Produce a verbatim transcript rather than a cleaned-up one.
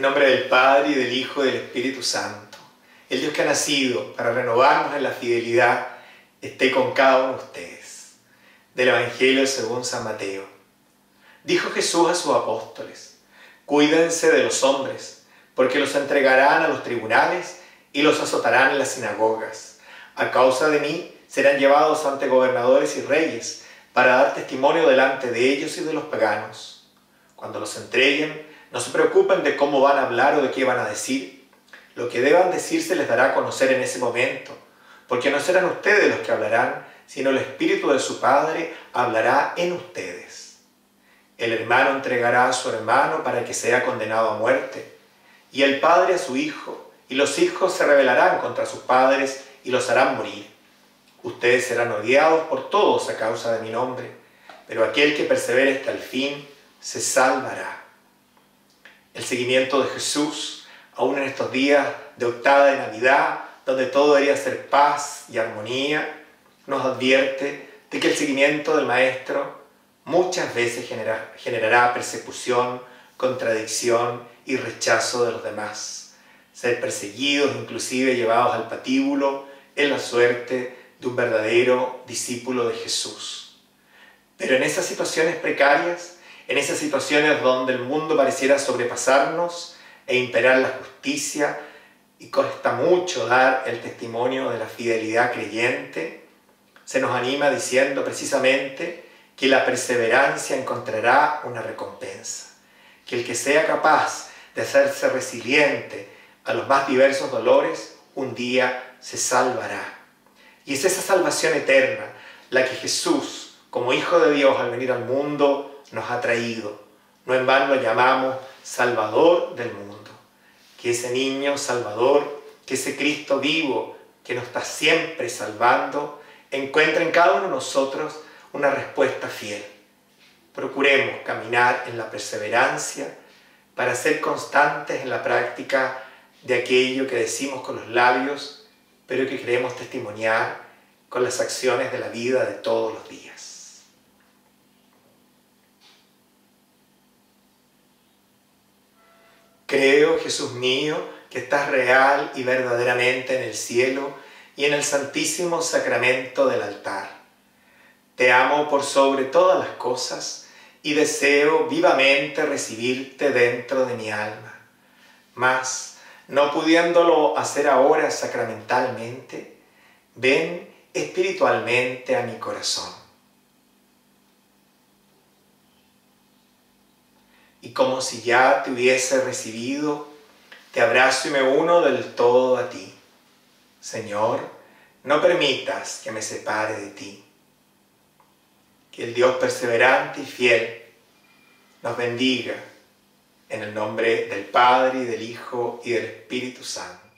nombre del Padre, y del Hijo, y del Espíritu Santo, el Dios que ha nacido para renovarnos en la fidelidad, esté con cada uno de ustedes. Del Evangelio según San Mateo. Dijo Jesús a sus apóstoles: cuídense de los hombres, porque los entregarán a los tribunales y los azotarán en las sinagogas. A causa de mí serán llevados ante gobernadores y reyes, para dar testimonio delante de ellos y de los paganos. Cuando los entreguen, no se preocupen de cómo van a hablar o de qué van a decir. Lo que deban decir se les dará a conocer en ese momento, porque no serán ustedes los que hablarán, sino el Espíritu de su Padre hablará en ustedes. El hermano entregará a su hermano para que sea condenado a muerte, y el padre a su hijo, y los hijos se rebelarán contra sus padres y los harán morir. Ustedes serán odiados por todos a causa de mi nombre, pero aquel que persevere hasta el fin se salvará. El seguimiento de Jesús, aún en estos días de octava de Navidad, donde todo debería ser paz y armonía, nos advierte de que el seguimiento del Maestro muchas veces genera, generará persecución, contradicción y rechazo de los demás. Ser perseguidos, inclusive llevados al patíbulo, es la suerte de un verdadero discípulo de Jesús. Pero en esas situaciones precarias, en esas situaciones donde el mundo pareciera sobrepasarnos e imperar la justicia, y cuesta mucho dar el testimonio de la fidelidad creyente, se nos anima diciendo precisamente que la perseverancia encontrará una recompensa, que el que sea capaz de hacerse resiliente a los más diversos dolores, un día se salvará. Y es esa salvación eterna la que Jesús, como Hijo de Dios al venir al mundo, nos ha traído. No en vano lo llamamos Salvador del mundo. Que ese niño Salvador, que ese Cristo vivo que nos está siempre salvando, encuentre en cada uno de nosotros una respuesta fiel. Procuremos caminar en la perseverancia para ser constantes en la práctica de aquello que decimos con los labios, pero que queremos testimoniar con las acciones de la vida de todos los días. Creo, Jesús mío, que estás real y verdaderamente en el cielo y en el santísimo sacramento del altar. Te amo por sobre todas las cosas y deseo vivamente recibirte dentro de mi alma. Mas, no pudiéndolo hacer ahora sacramentalmente, ven espiritualmente a mi corazón. Y como si ya te hubiese recibido, te abrazo y me uno del todo a ti. Señor, no permitas que me separe de ti. Que el Dios perseverante y fiel nos bendiga en el nombre del Padre, y del Hijo, y del Espíritu Santo.